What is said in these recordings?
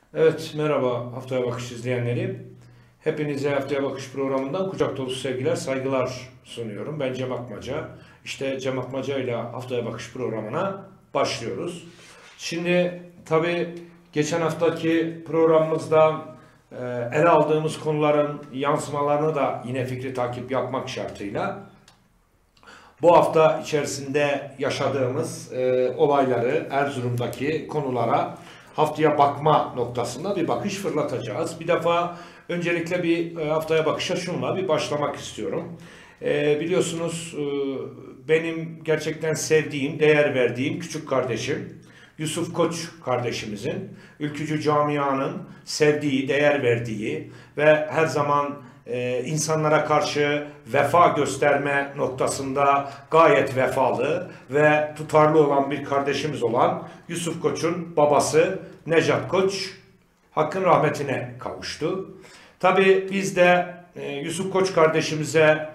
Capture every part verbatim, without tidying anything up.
Evet, merhaba Haftaya Bakış izleyenleri. Hepinize Haftaya Bakış programından kucak dolusu sevgiler, saygılar sunuyorum. Ben Cem Akmaca. İşte Cem Akmaca ile Haftaya Bakış programına başlıyoruz. Şimdi tabii geçen haftaki programımızda e, ele aldığımız konuların yansımalarını da yine fikri takip yapmak şartıyla bu hafta içerisinde yaşadığımız e, olayları, Erzurum'daki konulara haftaya bakma noktasında bir bakış fırlatacağız. Bir defa öncelikle bir e, haftaya bakışa şunla bir başlamak istiyorum. E, biliyorsunuz e, benim gerçekten sevdiğim, değer verdiğim küçük kardeşim Yusuf Koç kardeşimizin Ülkücü Camia'nın sevdiği, değer verdiği ve her zaman Ee, insanlara karşı vefa gösterme noktasında gayet vefalı ve tutarlı olan bir kardeşimiz olan Yusuf Koç'un babası Necat Koç Hakk'ın rahmetine kavuştu. Tabii biz de e, Yusuf Koç kardeşimize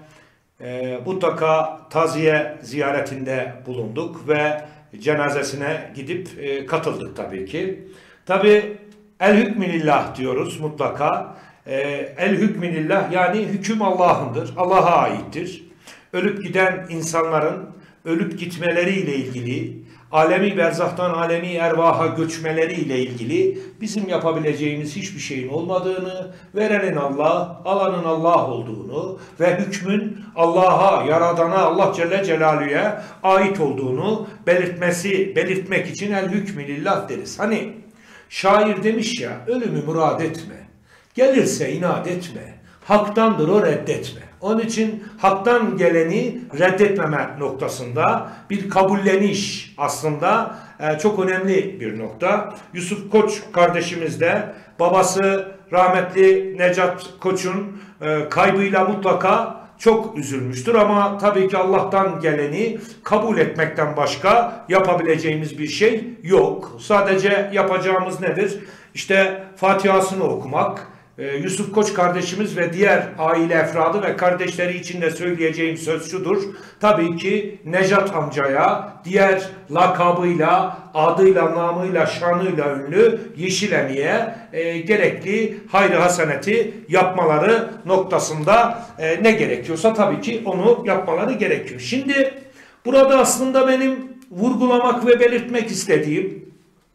e, mutlaka taziye ziyaretinde bulunduk ve cenazesine gidip e, katıldık tabii ki. Tabii el hükmünillah diyoruz mutlaka. El hükmünillah, yani hüküm Allah'ındır, Allah'a aittir. Ölüp giden insanların ölüp gitmeleriyle ilgili, alemi berzahtan alemi ervaha göçmeleriyle ilgili bizim yapabileceğimiz hiçbir şeyin olmadığını, verenin Allah, alanın Allah olduğunu ve hükmün Allah'a, Yaradan'a, Allah Celle Celaluhu'ya ait olduğunu belirtmesi, belirtmek için el hükmünillah deriz. Hani şair demiş ya, ölümü murad etme. Gelirse inat etme. Haktandır o, reddetme. Onun için haktan geleni reddetmeme noktasında bir kabulleniş aslında e, çok önemli bir nokta. Yusuf Koç kardeşimiz de babası rahmetli Necat Koç'un e, kaybıyla mutlaka çok üzülmüştür ama tabii ki Allah'tan geleni kabul etmekten başka yapabileceğimiz bir şey yok. Sadece yapacağımız nedir? İşte Fatiha'sını okumak. Yusuf Koç kardeşimiz ve diğer aile efradı ve kardeşleri için de söyleyeceğim söz şudur. Tabii ki Necat amcaya diğer lakabıyla, adıyla, namıyla, şanıyla ünlü Yeşilemi'ye e, gerekli hayrı haseneti yapmaları noktasında e, ne gerekiyorsa tabii ki onu yapmaları gerekiyor. Şimdi burada aslında benim vurgulamak ve belirtmek istediğim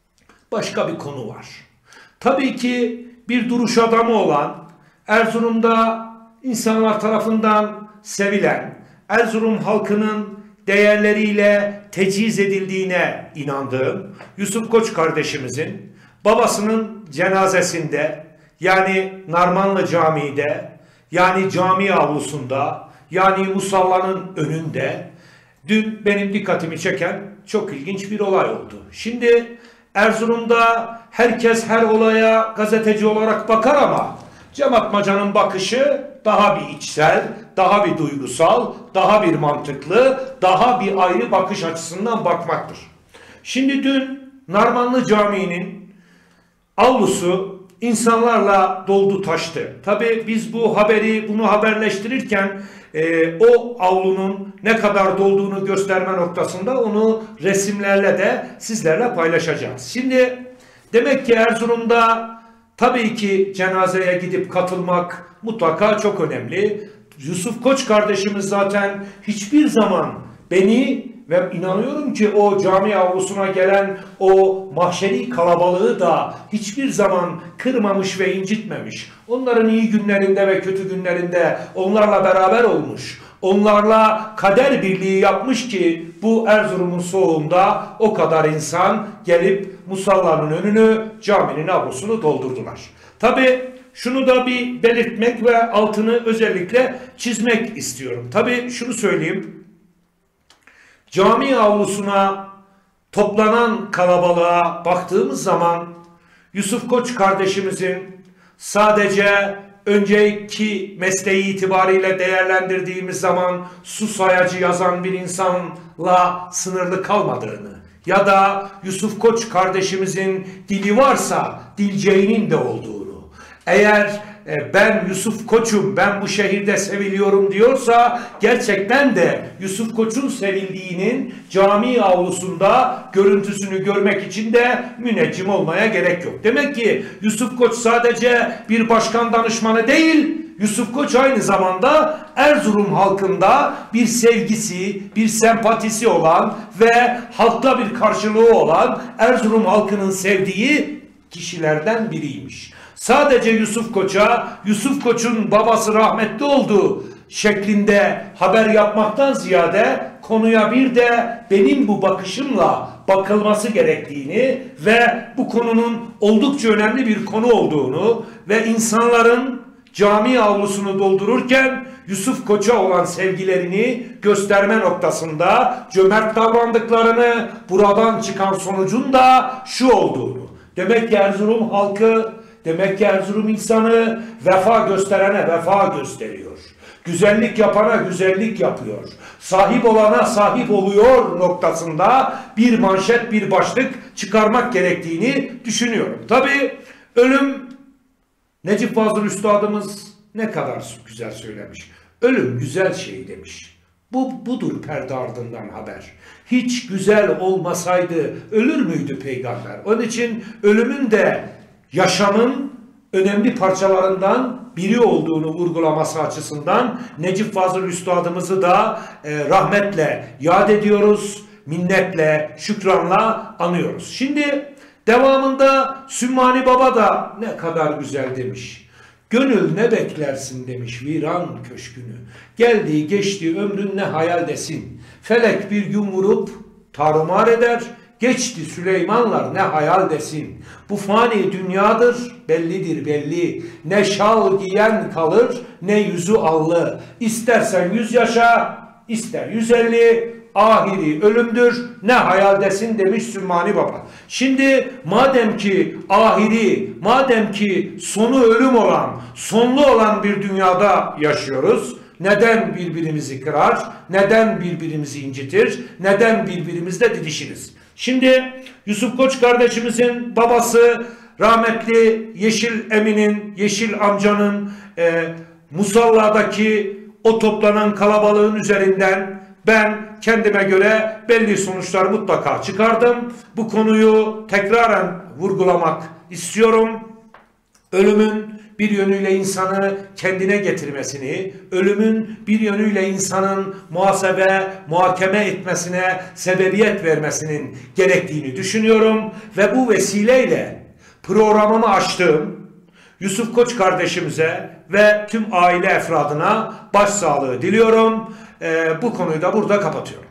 başka bir konu var. Tabii ki bir duruş adamı olan, Erzurum'da insanlar tarafından sevilen, Erzurum halkının değerleriyle teciz edildiğine inandığım Yusuf Koç kardeşimizin babasının cenazesinde, yani Narmanlı Camii'de, yani cami avlusunda, yani musallanın önünde dün benim dikkatimi çeken çok ilginç bir olay oldu. Şimdi Erzurum'da herkes her olaya gazeteci olarak bakar ama Cem Akmaca'nın bakışı daha bir içsel, daha bir duygusal, daha bir mantıklı, daha bir ayrı bakış açısından bakmaktır. Şimdi dün Narmanlı Camii'nin avlusu insanlarla doldu taştı. Tabii biz bu haberi, bunu haberleştirirken e, o avlunun ne kadar dolduğunu gösterme noktasında onu resimlerle de sizlerle paylaşacağız. Şimdi demek ki Erzurum'da tabii ki cenazeye gidip katılmak mutlaka çok önemli. Yusuf Koç kardeşimiz zaten hiçbir zaman beni ve inanıyorum ki o cami avlusuna gelen o mahşeri kalabalığı da hiçbir zaman kırmamış ve incitmemiş. Onların iyi günlerinde ve kötü günlerinde onlarla beraber olmuş. Onlarla kader birliği yapmış ki bu Erzurum'un soğuğunda o kadar insan gelip musallanın önünü, caminin avlusunu doldurdular. Tabii şunu da bir belirtmek ve altını özellikle çizmek istiyorum. Tabii şunu söyleyeyim. Cami avlusuna toplanan kalabalığa baktığımız zaman Yusuf Koç kardeşimizin sadece önceki mesleği itibariyle değerlendirdiğimiz zaman su sayacı yazan bir insanla sınırlı kalmadığını ya da Yusuf Koç kardeşimizin dili varsa dilceğinin de olduğunu, eğer e, ben Yusuf Koç'um, ben bu şehirde seviliyorum diyorsa gerçekten de Yusuf Koç'un sevildiğinin cami avlusunda görüntüsünü görmek için de müneccim olmaya gerek yok. Demek ki Yusuf Koç sadece bir başkan danışmanı değil, Yusuf Koç aynı zamanda Erzurum halkında bir sevgisi, bir sempatisi olan ve halkta bir karşılığı olan, Erzurum halkının sevdiği kişilerden biriymiş. Sadece Yusuf Koç'a, Yusuf Koç'un babası rahmetli olduğu şeklinde haber yapmaktan ziyade konuya bir de benim bu bakışımla bakılması gerektiğini ve bu konunun oldukça önemli bir konu olduğunu ve insanların cami avlusunu doldururken Yusuf Koç'a olan sevgilerini gösterme noktasında cömert davrandıklarını, buradan çıkan sonucun da şu olduğunu. Demek ki Erzurum halkı, demek ki Erzurum insanı vefa gösterene vefa gösteriyor. Güzellik yapana güzellik yapıyor. Sahip olana sahip oluyor noktasında bir manşet, bir başlık çıkarmak gerektiğini düşünüyorum. Tabii ölüm, Necip Fazıl Üstadımız ne kadar güzel söylemiş. Ölüm güzel şey demiş. Bu budur perde ardından haber. Hiç güzel olmasaydı ölür müydü peygamber? Onun için ölümün de yaşamın önemli parçalarından biri olduğunu vurgulaması açısından Necip Fazıl Üstadımızı da e, rahmetle yad ediyoruz, minnetle, şükranla anıyoruz. Şimdi devamında Sümmani Baba da ne kadar güzel demiş. Gönül ne beklersin demiş viran köşkünü. Geldiği geçti ömrün ne hayal desin. Felek bir gün vurup tarumar eder. Geçti Süleymanlar ne hayal desin. Bu fani dünyadır bellidir belli. Ne şal giyen kalır ne yüzü allı. İstersen yüz yaşa ister yüz elli. Ahiri ölümdür ne hayal desin demiş Sümmani Baba. Şimdi madem ki ahiri, madem ki sonu ölüm olan, sonlu olan bir dünyada yaşıyoruz, neden birbirimizi kırar, neden birbirimizi incitir, neden birbirimizle didişiriz? Şimdi Yusuf Koç kardeşimizin babası rahmetli Yeşil Emin'in, Yeşil amcanın e, Musalladaki o toplanan kalabalığın üzerinden ben kendime göre belli sonuçlar mutlaka çıkardım. Bu konuyu tekraren vurgulamak istiyorum. Ölümün bir yönüyle insanı kendine getirmesini, ölümün bir yönüyle insanın muhasebe, muhakeme etmesine sebebiyet vermesinin gerektiğini düşünüyorum. Ve bu vesileyle programımı açtığım Yusuf Koç kardeşimize ve tüm aile efradına başsağlığı diliyorum. Ee, bu konuyu da burada kapatıyorum.